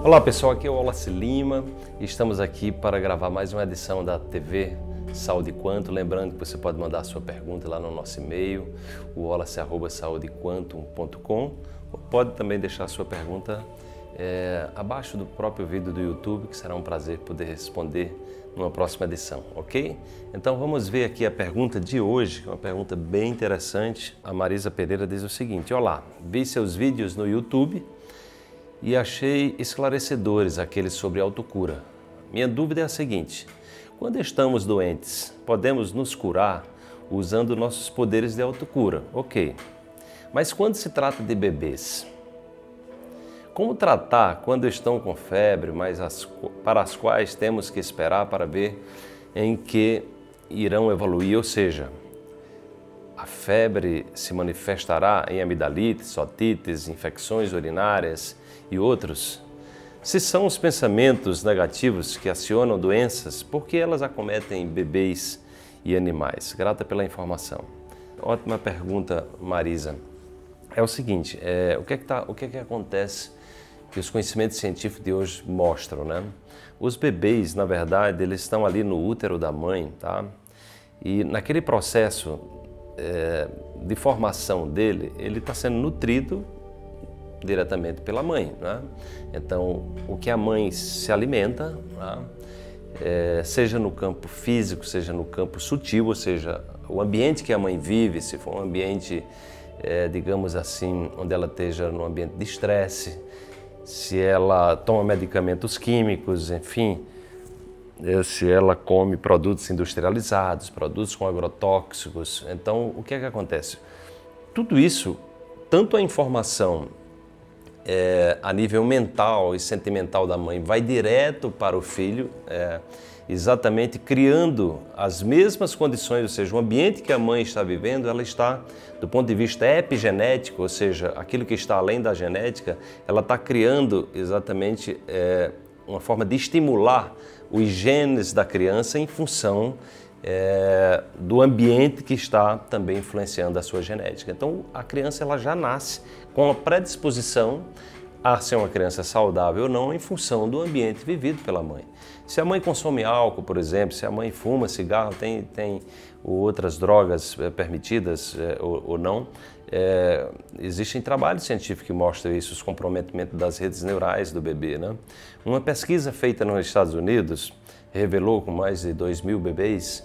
Olá pessoal, aqui é o Wallace Lima e estamos aqui para gravar mais uma edição da TV Saúde Quantum. Lembrando que você pode mandar a sua pergunta lá no nosso e-mail, o wallace@saudequantum.com, ou pode também deixar a sua pergunta abaixo do próprio vídeo do YouTube, que será um prazer poder responder numa próxima edição, ok? Então vamos ver aqui a pergunta de hoje, que é uma pergunta bem interessante. A Marisa Pereira diz o seguinte: olá, vi seus vídeos no YouTube e achei esclarecedores aqueles sobre autocura. Minha dúvida é a seguinte: quando estamos doentes, podemos nos curar usando nossos poderes de autocura, ok. Mas quando se trata de bebês, como tratar quando estão com febre, mas para as quais temos que esperar para ver em que irão evoluir? Ou seja, a febre se manifestará em amidalites, otites, infecções urinárias e outros? Se são os pensamentos negativos que acionam doenças, por que elas acometem bebês e animais? Grata pela informação. Ótima pergunta, Marisa. É o seguinte, o que acontece que os conhecimentos científicos de hoje mostram, né? Os bebês, na verdade, eles estão ali no útero da mãe, tá? E naquele processo de formação dele, ele está sendo nutrido diretamente pela mãe, né? Então, o que a mãe se alimenta, né? Seja no campo físico, seja no campo sutil, ou seja, o ambiente que a mãe vive, se for um ambiente, digamos assim, onde ela esteja num ambiente de estresse, se ela toma medicamentos químicos, enfim, se ela come produtos industrializados, produtos com agrotóxicos. Então, o que é que acontece? Tudo isso, tanto a informação a nível mental e sentimental da mãe vai direto para o filho, exatamente criando as mesmas condições, ou seja, o ambiente que a mãe está vivendo, ela está, do ponto de vista epigenético, ou seja, aquilo que está além da genética, ela está criando exatamente uma forma de estimular os genes da criança em função do ambiente que está também influenciando a sua genética. Então, a criança ela já nasce com a predisposição a ser uma criança saudável ou não em função do ambiente vivido pela mãe. Se a mãe consome álcool, por exemplo, se a mãe fuma cigarro, tem outras drogas permitidas ou não, existem trabalhos científicos que mostram isso, os comprometimentos das redes neurais do bebê, né? Uma pesquisa feita nos Estados Unidos revelou com mais de 2.000 bebês,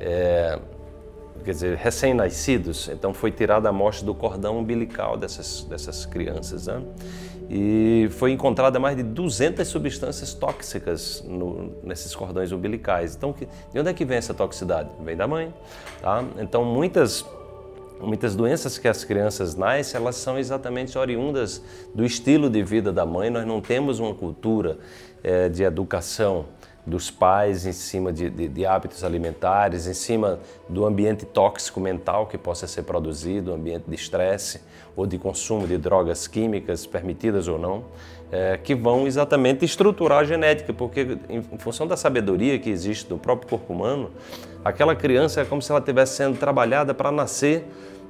quer dizer, recém-nascidos, então foi tirada a amostra do cordão umbilical dessas crianças, né? E foi encontrada mais de 200 substâncias tóxicas nesses cordões umbilicais. Então, de onde é que vem essa toxicidade? Vem da mãe, tá? Então, muitas doenças que as crianças nascem, elas são exatamente oriundas do estilo de vida da mãe. Nós não temos uma cultura de educação dos pais em cima de hábitos alimentares, em cima do ambiente tóxico mental que possa ser produzido, ambiente de estresse ou de consumo de drogas químicas, permitidas ou não, que vão exatamente estruturar a genética, porque em função da sabedoria que existe do próprio corpo humano, aquela criança é como se ela estivesse sendo trabalhada para nascer,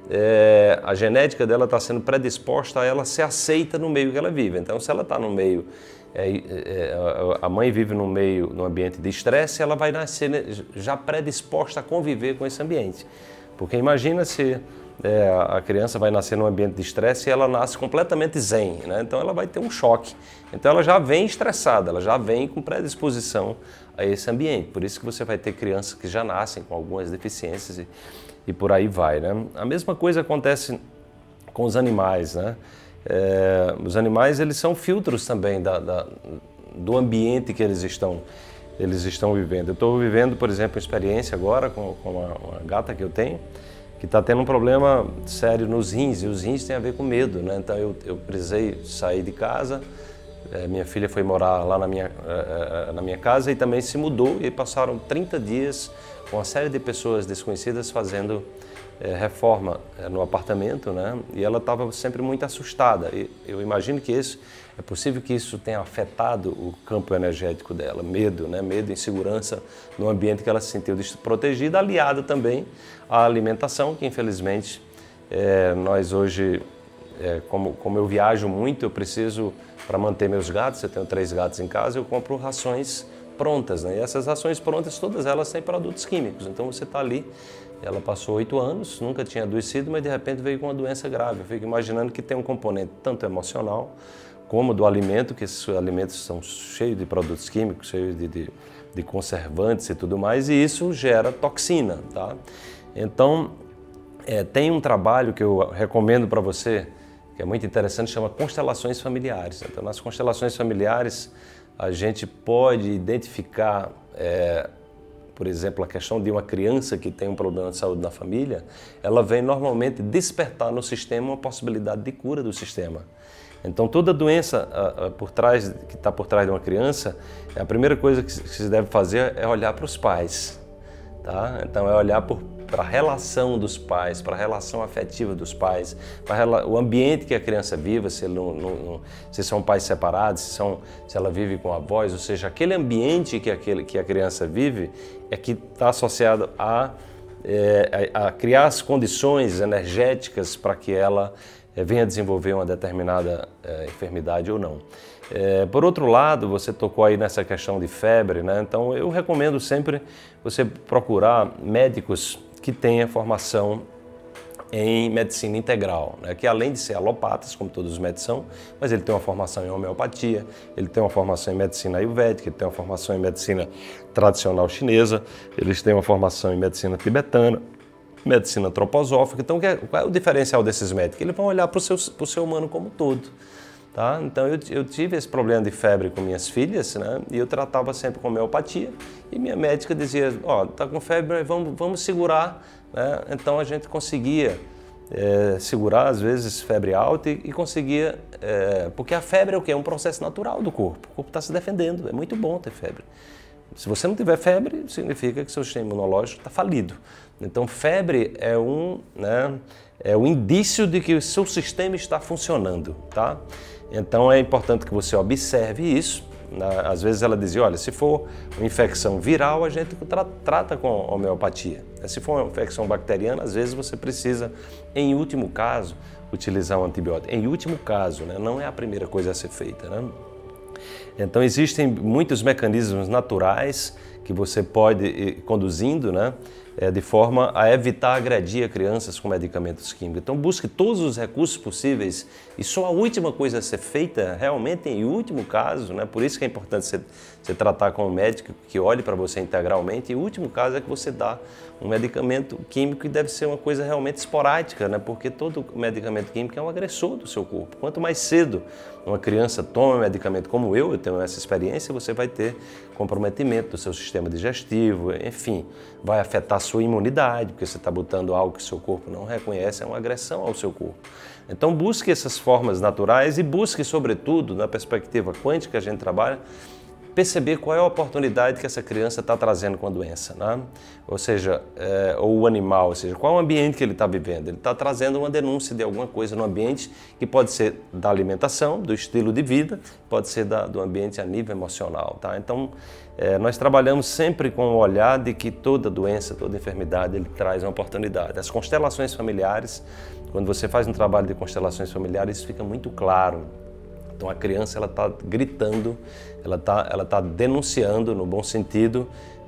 a genética dela está sendo predisposta a ela ser aceita no meio que ela vive. Então, se ela está no meio, a mãe vive num ambiente de estresse, ela vai nascer já predisposta a conviver com esse ambiente. Porque imagina se a criança vai nascer num ambiente de estresse e ela nasce completamente zen, né? Então ela vai ter um choque. Então ela já vem estressada, ela já vem com predisposição a esse ambiente. Por isso que você vai ter crianças que já nascem com algumas deficiências e por aí vai, né? A mesma coisa acontece com os animais, né? Os animais, eles são filtros também do ambiente que eles estão vivendo. Eu estou vivendo, por exemplo, uma experiência agora com uma gata que eu tenho, que está tendo um problema sério nos rins, e os rins têm a ver com medo, né? Então eu precisei sair de casa, minha filha foi morar lá na minha casa e também se mudou, e passaram 30 dias com uma série de pessoas desconhecidas fazendo reforma no apartamento, né? E ela estava sempre muito assustada. E eu imagino que é possível que isso tenha afetado o campo energético dela, medo, né? Medo e insegurança no ambiente que ela se sentiu desprotegida, aliado também à alimentação, que infelizmente nós hoje como eu viajo muito, eu preciso, para manter meus gatos, eu tenho 3 gatos em casa, eu compro rações prontas, né? E essas rações prontas, todas elas têm produtos químicos. Então você está ali, ela passou 8 anos, nunca tinha adoecido, mas de repente veio com uma doença grave. Eu fico imaginando que tem um componente tanto emocional como do alimento, que esses alimentos são cheios de produtos químicos, cheios de conservantes e tudo mais, e isso gera toxina, tá? Então, tem um trabalho que eu recomendo para você, que é muito interessante, chama constelações familiares. Então, nas constelações familiares, a gente pode identificar, por exemplo, a questão de uma criança que tem um problema de saúde na família, ela vem normalmente despertar no sistema uma possibilidade de cura do sistema. Então, toda doença que está por trás de uma criança, a primeira coisa que se deve fazer é olhar para os pais, tá? Então, é olhar para a relação dos pais, para a relação afetiva dos pais, para o ambiente que a criança vive, se são pais separados, se ela vive com avós, ou seja, aquele ambiente que a criança vive é que está associado a criar as condições energéticas para que ela venha desenvolver uma determinada enfermidade ou não. Por outro lado, você tocou aí nessa questão de febre, né? Então eu recomendo sempre você procurar médicos que tenham formação em medicina integral, né? Que além de ser alopatas, como todos os médicos são, mas ele tem uma formação em homeopatia, ele tem uma formação em medicina ayurvédica, ele tem uma formação em medicina tradicional chinesa, eles têm uma formação em medicina tibetana, medicina antroposófica. Então, qual é o diferencial desses médicos? Eles vão olhar para o ser humano como um todo. Tá? Então, eu tive esse problema de febre com minhas filhas, né? E eu tratava sempre com homeopatia. E minha médica dizia, tá com febre, vamos segurar. Né? Então, a gente conseguia segurar, às vezes, febre alta e conseguia... porque a febre é o quê? É um processo natural do corpo. O corpo está se defendendo. É muito bom ter febre. Se você não tiver febre, significa que seu sistema imunológico está falido. Então, febre é um indício de que o seu sistema está funcionando, tá? Então, é importante que você observe isso. Às vezes ela dizia, olha, se for uma infecção viral, a gente trata com homeopatia. Se for uma infecção bacteriana, às vezes você precisa, em último caso, utilizar um antibiótico. Em último caso, né? Não é a primeira coisa a ser feita, né? Então, existem muitos mecanismos naturais que você pode ir conduzindo, né, de forma a evitar agredir crianças com medicamentos químicos. Então, busque todos os recursos possíveis e só a última coisa a ser feita, realmente em último caso, né, por isso que é importante você tratar com um médico que olhe para você integralmente, e o último caso é que você dá um medicamento químico e deve ser uma coisa realmente esporádica, né, porque todo medicamento químico é um agressor do seu corpo. Quanto mais cedo uma criança toma um medicamento como eu tenho essa experiência, você vai ter comprometimento do seu sistema digestivo, enfim, vai afetar a sua imunidade, porque você está botando algo que seu corpo não reconhece, é uma agressão ao seu corpo. Então busque essas formas naturais e busque, sobretudo, na perspectiva quântica que a gente trabalha, perceber qual é a oportunidade que essa criança está trazendo com a doença, né? Ou seja, ou o animal, ou seja, qual é o ambiente que ele está vivendo. Ele está trazendo uma denúncia de alguma coisa no ambiente que pode ser da alimentação, do estilo de vida, pode ser do ambiente a nível emocional, tá? Então, nós trabalhamos sempre com o olhar de que toda doença, toda enfermidade, ele traz uma oportunidade. As constelações familiares, quando você faz um trabalho de constelações familiares, isso fica muito claro. Então a criança ela está gritando, ela tá denunciando, no bom sentido,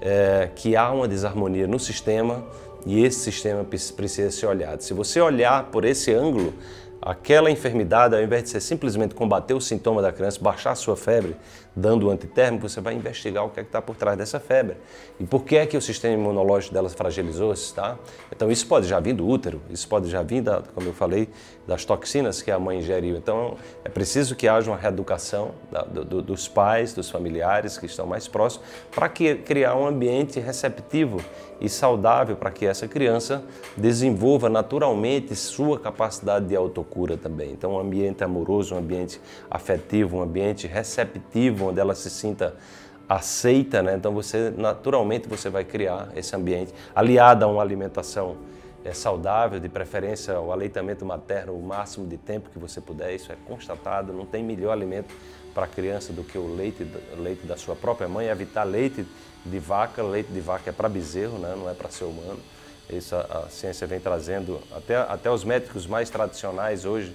que há uma desarmonia no sistema e esse sistema precisa ser olhado. Se você olhar por esse ângulo, aquela enfermidade, ao invés de você simplesmente combater o sintoma da criança, baixar a sua febre, dando o antitérmico, você vai investigar o que é que está por trás dessa febre. E por que é que o sistema imunológico dela fragilizou-se, tá? Então isso pode já vir do útero, isso pode já vir, como eu falei, das toxinas que a mãe ingeriu. Então é preciso que haja uma reeducação dos pais, dos familiares que estão mais próximos, para criar um ambiente receptivo e saudável para que essa criança desenvolva naturalmente sua capacidade de autocura também. Então um ambiente amoroso, um ambiente afetivo, um ambiente receptivo, onde ela se sinta aceita, né? Então naturalmente você vai criar esse ambiente aliado a uma alimentação saudável, de preferência o aleitamento materno o máximo de tempo que você puder. Isso é constatado, não tem melhor alimento para a criança do que o leite da sua própria mãe. Evitar leite de vaca é para bezerro, né? Não é para ser humano. Isso a ciência vem trazendo, até os médicos mais tradicionais hoje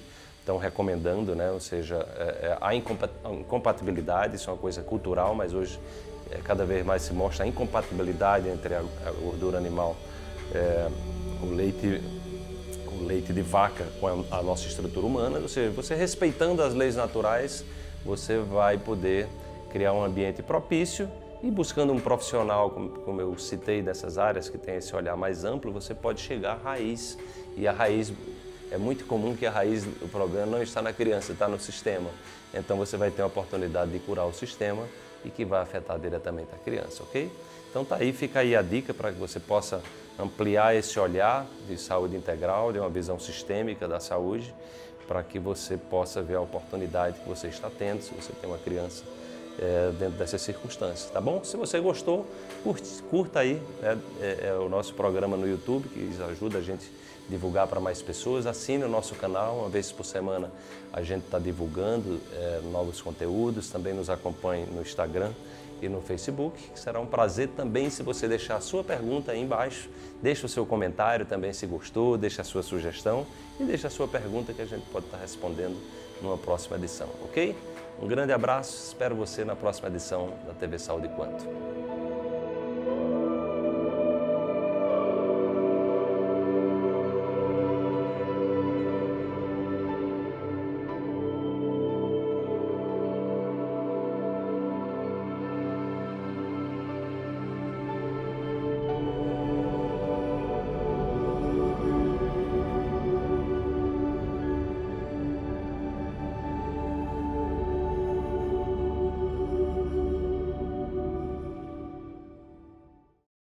estão recomendando, né? Ou seja, a incompatibilidade, isso é uma coisa cultural, mas hoje cada vez mais se mostra a incompatibilidade entre a gordura animal, o leite de vaca com a nossa estrutura humana. Ou seja, você respeitando as leis naturais, você vai poder criar um ambiente propício e buscando um profissional, como eu citei, dessas áreas que tem esse olhar mais amplo, você pode chegar à raiz. E a raiz, é muito comum que a raiz do problema não está na criança, está no sistema. Então você vai ter a oportunidade de curar o sistema e que vai afetar diretamente a criança, ok? Então tá aí, fica aí a dica para que você possa ampliar esse olhar de saúde integral, de uma visão sistêmica da saúde, para que você possa ver a oportunidade que você está tendo, se você tem uma criança dentro dessas circunstâncias, tá bom? Se você gostou, curta aí o nosso programa no YouTube, que ajuda a gente a divulgar para mais pessoas. Assine o nosso canal, uma vez por semana a gente está divulgando novos conteúdos. Também nos acompanhe no Instagram e no Facebook. Será um prazer também se você deixar a sua pergunta aí embaixo. Deixe o seu comentário também se gostou, deixe a sua sugestão e deixe a sua pergunta que a gente pode estar respondendo numa próxima edição, ok? Um grande abraço, espero você na próxima edição da TV Saúde Quanto.